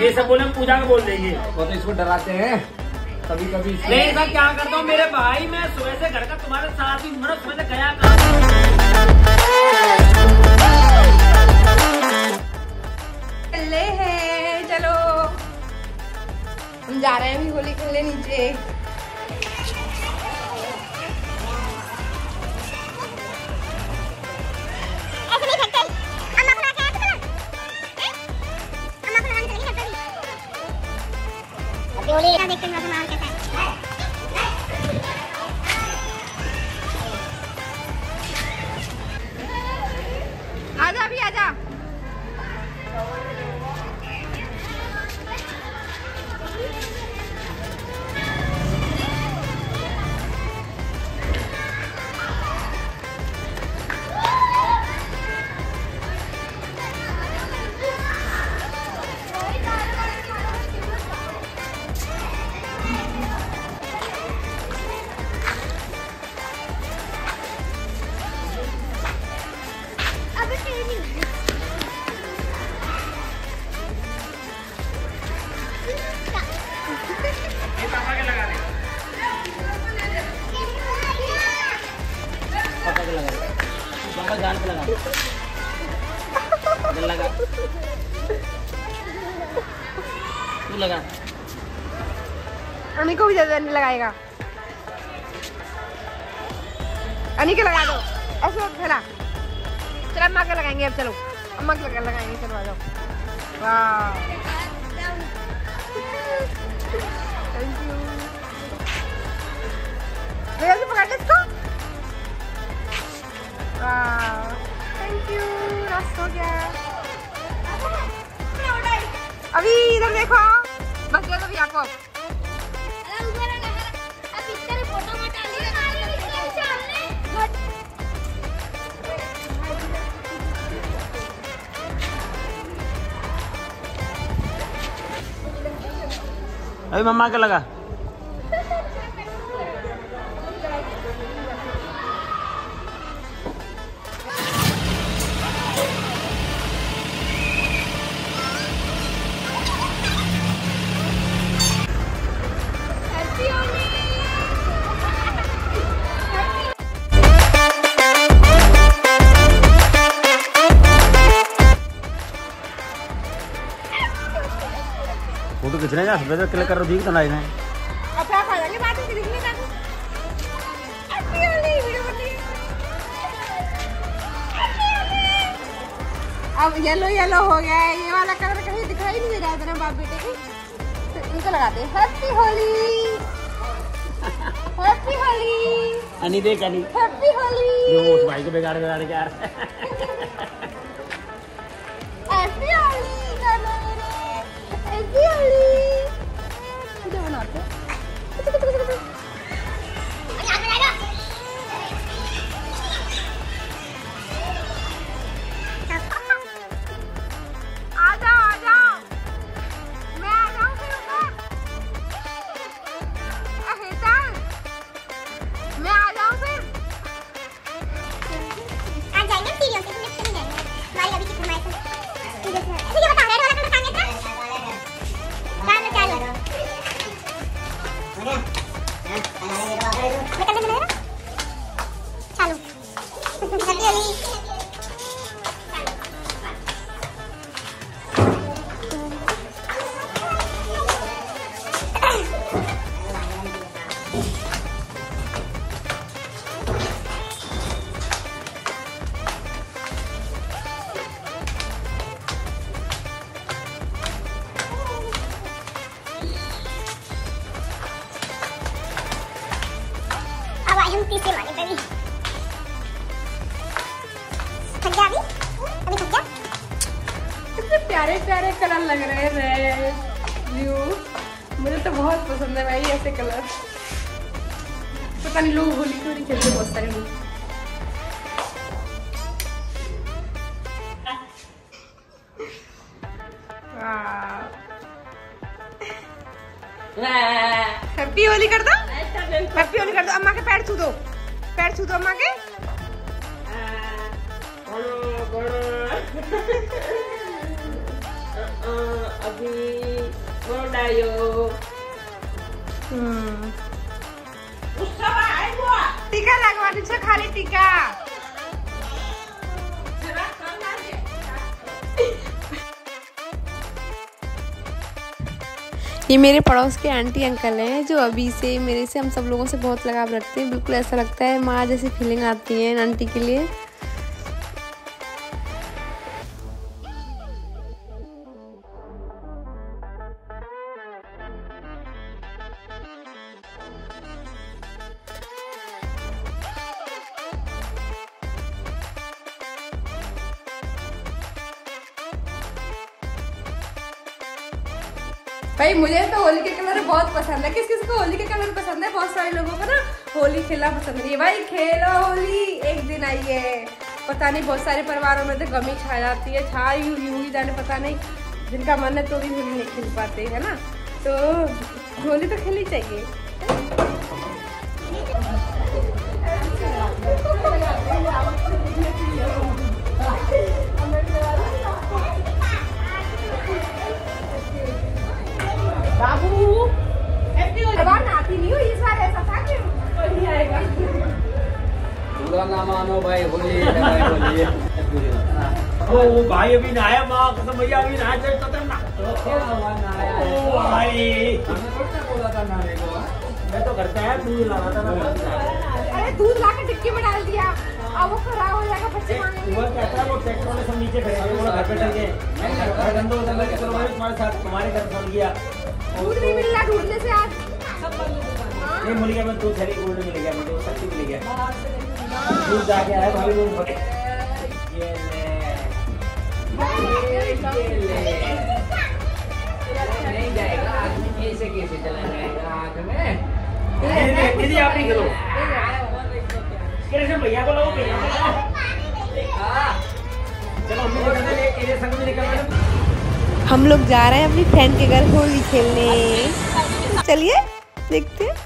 ये सब बोले पूजा को बोल देंगे। वो तो इसको डराते हैं कभी कभी। मैं क्या करता हूँ मेरे भाई, मैं सुबह से घर का तुम्हारे साथ ही मतलब सुबह से गया है। चलो हम जा रहे हैं अभी होली खेलने नीचे। देखते हैं कैसा है। आजा अभी आजा। जान पे लगा लगा तू लगा। अनी को भी ज्यादा नहीं लगाएगा। अनी के लगा दो ऐसे खेला। चलो अम्मा के लगाएंगे अब। चलो अम्मा के लगाएंगे। चलो आ जाओ। वाह थैंक यू। भैया से पकड़ ले इसको। वाह थैंक यू। रस हो गया। अभी इधर देखो बस दे दो भैया को। अभी मम्मा के लगा। फोटो खींचने का सुबह क्लिक कर रही तो नहीं अब क्या खा लेंगे बात है दिखने का। अब येलो येलो हो गया है। ये वाला कलर कहीं दिखाई नहीं दे रहा है ना बाप बेटे की। तो इनको लगाते हैं हैप्पी होली। हैप्पी होली अनी देख अनी। हैप्पी होली। जो उस भाई को बिगाड़ के यार। हैप्पी होली करना मेरे। हैप्पी होली मुझे बनाते हैं। तीसरे माले पे भी थक गया। अभी थक गया। कितने प्यारे प्यारे कलर लग रहे हैं। रेड ब्लू मुझे तो बहुत पसंद है भाई ऐसे कलर। पता नहीं लोग होली क्यों नहीं खेलते बहुत सारे लोग। हैप्पी होली कर दो। हैप्पी होली कर दो। अम्मा के पैर छू दो। पैर छू दो अम्मा के। अभी टीका लगवा दीजिए, खाली टीका। ये मेरे पड़ोस के आंटी अंकल हैं जो अभी से मेरे से हम सब लोगों से बहुत लगाव रखते हैं। बिल्कुल ऐसा लगता है माँ जैसी फीलिंग आती है आंटी के लिए। भाई मुझे तो होली के कलर बहुत पसंद है। किस किस को होली के कलर पसंद है? बहुत सारे लोगों को ना होली खेलना पसंद नहीं है। भाई खेलो होली, एक दिन आई है। पता नहीं बहुत सारे परिवारों में तो गमी छा जाती है, छा यूं ही जाने, पता नहीं जिनका मन है तो भी होली नहीं खेल पाते है ना। तो होली तो खेलनी चाहिए। बाबू आती नहीं हो इस बार, ऐसा था कि नहीं आएगा। पूरा ना मानो भाई, होली होली। ओ भाई अभी ना आया, माँ कसम भैया अभी ना आया। ओ भाई बोला था नाने को, मैं तो करता है दूध लाना था। अरे दूध ला के टिक्की में डाल दिया, अब वो खराब हो जाएगा, बच्चे मांगेंगे। वो कहता है वो ट्रैक्टर वाले सब नीचे खड़े हैं, वो घर पे चल के तुम्हारे साथ तुम्हारे घर फोन किया। दूध नहीं मिल रहा ढूंढने से आज। नहीं मिल गया, मैं दूध थैली गोल्ड मिल गया, मुझे सब्जी मिल गया। दूध जाके आया भाभी दूध ये नहीं जाएगा कैसे कैसे चला जाएगा आग में। दीदी आप ही खेलो, कृष्ण भैया को लो भैया। चलो हम संग में निकल। हम लोग जा रहे हैं अपनी फ्रेंड के घर होली खेलने। चलिए देखते हैं।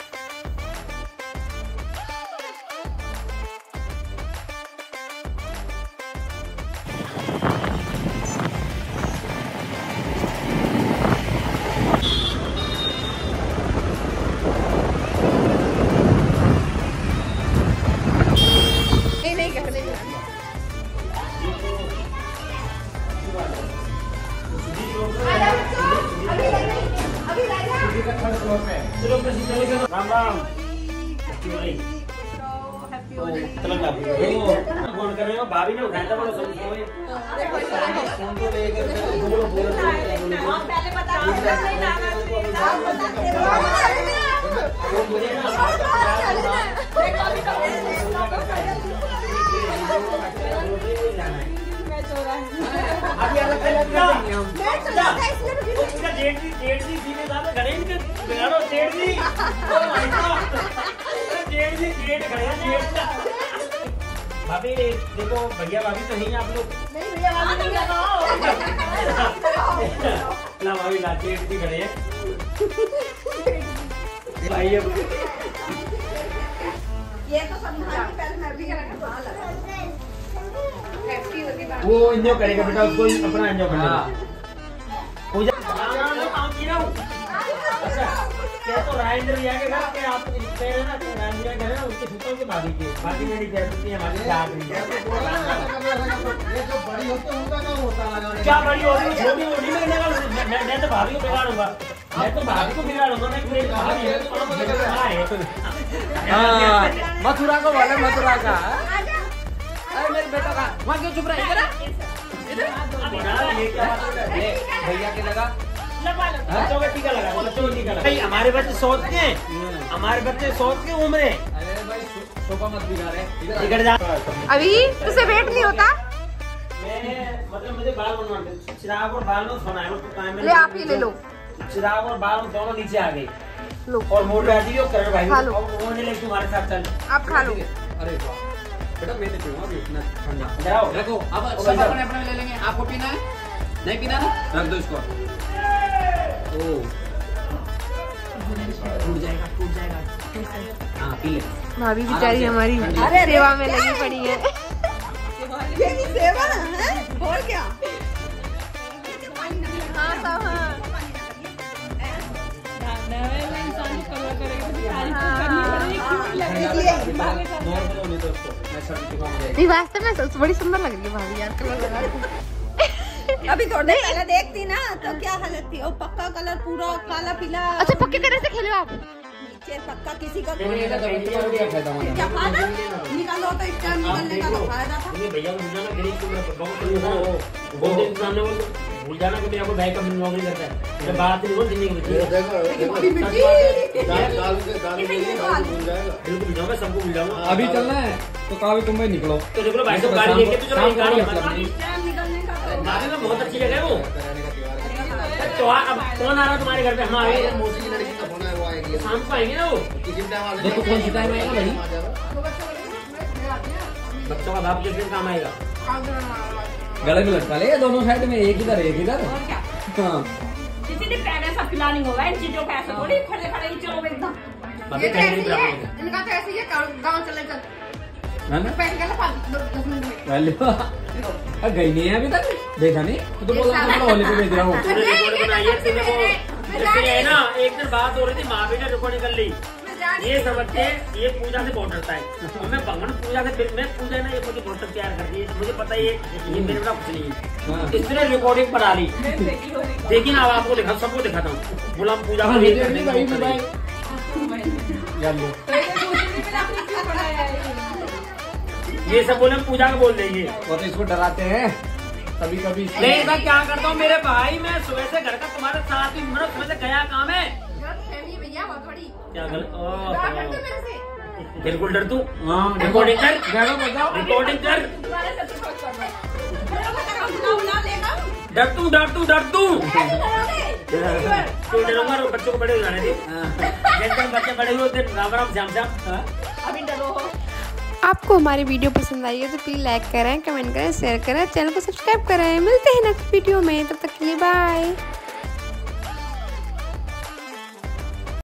राम राम। फोन कर रहे हो, भाभी ने उठाया था, बोलो फोन को लेकर भाभी देखो, भैया भाभी तो नहीं आप लोग। नहीं भैया भाभी ना भाभी ना जेठ भी खड़े हैं भाई। ये तो समझा कि पहले मैं भी करेंगे, वहां लगा हैप्पी होगी बात। वो एंजॉय करेगा बेटा, उसको अपना एंजॉय करना। पूजा अच्छा क्या तो राजेंद्र भैया के घर के आप कह रहे ना, राजेंद्र भैया घर है उसके छूटों के भाभी के बाकी मेरी कहती है हमारी साथ में। ये जो बड़ी होती है उनका क्या होता है? क्या बड़ी होती है? छोटी मोटी में मैं तो भाभी को बिगाड़ूंगा, मैं तो भाभी को बिगाड़ूंगा। मैं मेरी भाभी है मथुरा को बोले, मथुरा का। अरे मेरे बेटा का वहाँ क्यों चुप रहा है? भैया के लगा बच्चों का टीका लगा, बच्चों का टीका लगा। हमारे बच्चे सोच के, हमारे बच्चे सोच के घूम रहे। अरे भाई शोभा मत बिगाड़े, इधर जा। अभी तुझसे वेट नहीं होता? मैं मतलब मुझे बाल बनवाने, चिराग और बाल में सोना है। ले आप ही ले लो। चिराग और बाल दोनों नीचे आ गए लो। और मोड़ बैठी और करण भाई खा लो। वो नहीं लेके तुम्हारे साथ चल। आप खा लो। अरे वाह बेटा, मैं नहीं पीऊंगा अभी इतना ठंडा। जाओ रखो, अब सब अपने अपने ले लेंगे। आपको पीना है? नहीं पीना ना, रख दो इसको। टूट जाएगा, टूट जाएगा। हाँ पी ले। भाभी बेचारी हमारी सेवा में लगी पड़ी है। ये सेवा है और क्या? हाँ सब हाँ। नहीं वास्तव में बड़ी सुंदर लग रही है भाभी यार कलर लगा के। अभी थोड़े पहले देखती ना तो क्या हालत थी। और पक्का कलर पूरा काला पीला। अच्छा पक्के कलर से खेलो आप। नीचे पक्का किसी का क्या फायदा क्या फायदा निकालो तो इस टाइम निकलने का तो फायदा था। भैया को भूल जाना भूल जाना कि मेरे को भाई का नौकरी करता है। जब बात नहीं बोल जिंदगी में बिल्कुल भूल जाऊंगा, सबको भूल जाऊंगा। अभी चलना है तो कहा तुम भाई निकलो तो देखो भाई साहब गाड़ी लेके तो चलो, गाड़ी इस टाइम निकलने का तो गाड़ी में बहुत अच्छी जगह है वो। तो अब कौन आ रहा है तुम्हारे घर पे? हम आए शाम को आएंगे ना वो। देखो कौन सी टाइम आएगा भाई। बच्चों का बाप किस दिन काम आएगा? गले में लटका ले दोनों साइड में, एक इधर एक इधर। और क्या हाँ किसी ने पहले सब प्लानिंग होगा इन चीजों का। ऐसा थोड़ी खड़े खड़े ही चलो एकदम। बाकी कहीं नहीं प्राप्त होगा। इनका तो ऐसे ही है गाँव चले चल है ना बैठ गया 10 मिनट में। गई नहीं है अभी तक, देखा नहीं तो बोला होली पे भेज रहा हूँ। तूने रिकॉर्ड बनाई है, तेरे को है ना। एक दिन बात हो रही थी, माँ बेटा रिकॉर्डिंग कर ली। ये समझते ये पूजा से बहुत डरता है। और मैं भगवान पूजा से मैं पूजा ना ये मुझे बहुत प्यार करती है। मुझे पता है ये मेरे बिना कुछ नहीं है। इसने रिकॉर्डिंग बना ली। देखिए ना, अब आपको दिखा, सबको दिखाता हूँ। बोला हम पूजा का ये सब बोले हम पूजा का बोल देंगे। वो तो इसको डराते हैं कभी कभी। नहीं मैं क्या करता हूँ मेरे भाई, मैं सुबह से घर का तुम्हारे साथ ही मतलब सुबह से गया काम है। भैया बहुत बड़ी क्या गलत? मेरे से बिल्कुल डर तू। हाँ रिकॉर्डिंग कर, बताओ रिकॉर्डिंग कर। तुम्हारे से तो कुछ करना बुला लेगा। डर तू ऐसे डरोगे? क्यों डरूंगा? बच्चों को बड़े हो जाने दे। जैसे बच्चे बड़े हुए राम राम श्याम श्याम। अभी डरो हो। आपको हमारी वीडियो पसंद आई है तो प्लीज लाइक करें, कमेंट करें, शेयर करें, चैनल को सब्सक्राइब करें। मिलते हैं नेक्स्ट वीडियो में, तब तक के लिए बाय।